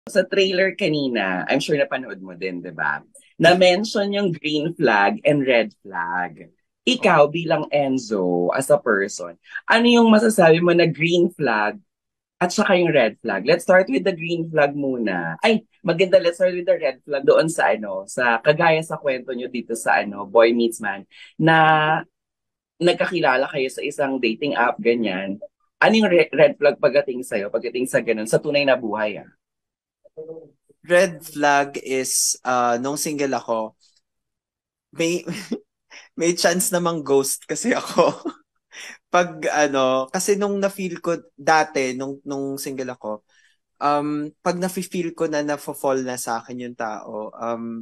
Sa trailer kanina, I'm sure napanood mo din, di ba? Na-mention yung green flag and red flag. Oo. Ikaw bilang Enzo, as a person, ano yung masasabi mo na green flag at saka yung red flag? Let's start with the green flag muna. Ay, maganda, let's start with the red flag doon sa sa kagaya sa kwento nyo dito sa Boy Meets Man, na nagkakilala kayo sa isang dating app, ganyan. Ano yung red flag pagdating sa'yo, pagdating sa ganun, sa tunay na buhay, ah? Red flag is, nung single ako, may, may chance namang ghost kasi ako. Pag kasi nung na-feel ko dati, nung single ako, pag na-feel ko na na-fall na sa akin yung tao,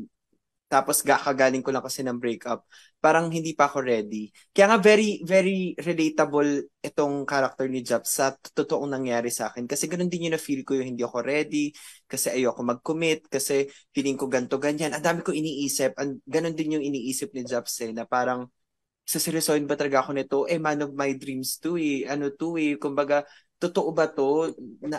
tapos kakagaling ko lang kasi ng breakup, parang hindi pa ako ready. Kaya nga very, very relatable itong character ni Jap sa totoong nangyari sa akin. Kasi ganun din yung na-feel ko yung hindi ako ready, kasi ayoko mag-commit, kasi feeling ko ganto ganyan. Ang dami ko iniisip, ganun din yung iniisip ni Japs na parang saseryosohin ba talaga ako nito? Man of my dreams to Ano to Kumbaga, totoo ba to?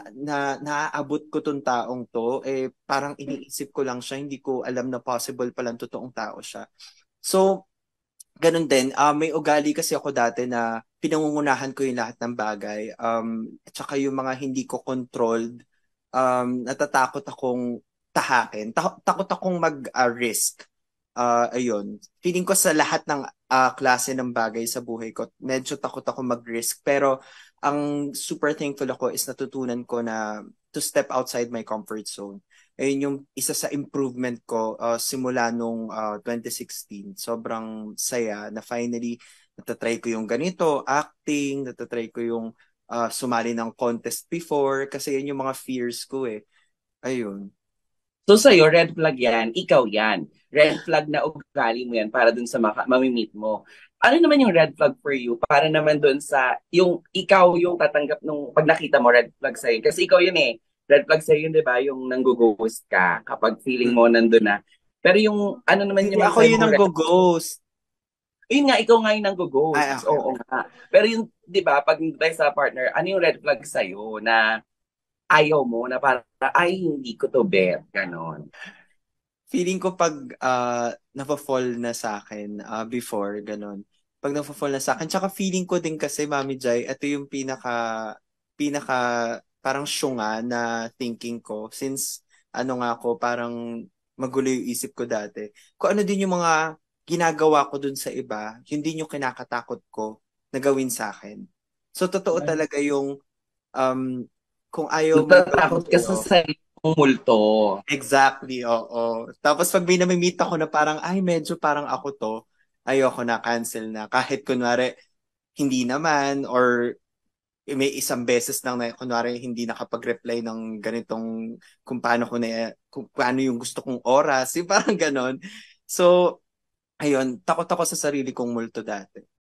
Naaabot ko tong taong to? Parang iniisip ko lang siya. Hindi ko alam na possible palang totoong tao siya. So, ganun din. May ugali kasi ako dati na pinangungunahan ko yung lahat ng bagay. At saka yung mga hindi ko controlled, natatakot akong tahakin. Takot akong mag-risk. Ayun. Feeling ko sa lahat ng klase ng bagay sa buhay ko, medyo takot ako mag-risk. Pero ang super thankful ako is natutunan ko na to step outside my comfort zone. Ayun yung isa sa improvement ko simula nung 2016. Sobrang saya na finally natatry ko yung ganito, acting, natatry ko yung sumali ng contest before kasi yun yung mga fears ko eh. Ayun. So sa'yo, red flag yan, ikaw yan. Red flag na ugali mo yan para dun sa mamimit mo. Ano naman yung red flag for you para naman dun sa, yung ikaw yung tatanggap nung pag nakita mo red flag sa'yo. Kasi ikaw yun eh. Red flag sa'yo yun, di ba? Yung nanggo-ghost ka kapag feeling mo Mm. nandun na. Pero yung, ano naman Hindi yung ako masasabi yun mong ang red. go-ghost. Yun nga, ikaw nga yung Ay, nanggo-ghost. okay, Oo okay. nga. Pero yung, di ba, pag tayo sa partner, ano yung red flag sa'yo na ayaw mo na para, ay, hindi ko to bet. Ganon. Feeling ko pag nafa-fall na sa akin before, ganun. Pag nafa-fall na sa akin, tsaka feeling ko din kasi, Mami Jai, ito yung pinaka, parang syunga na thinking ko. Since, nga ako, parang magulo yung isip ko dati. Kung ano din yung mga ginagawa ko dun sa iba, yun din yung kinakatakot ko na gawin sa akin. So, totoo talaga yung um, kung ayaw mong gawin Natatakot ka sa to, sarili mong multo. exactly, oo. Tapos pag may nami-meet ako na parang, ay, medyo parang ako to, ayoko na, cancel na. Kahit kunwari, hindi naman, or may isang beses lang na kunwari hindi nakapag-reply ng ganitong kung paano yung gusto kong oras, yung parang ganon. So, ayun, takot ako sa sarili kong multo dati.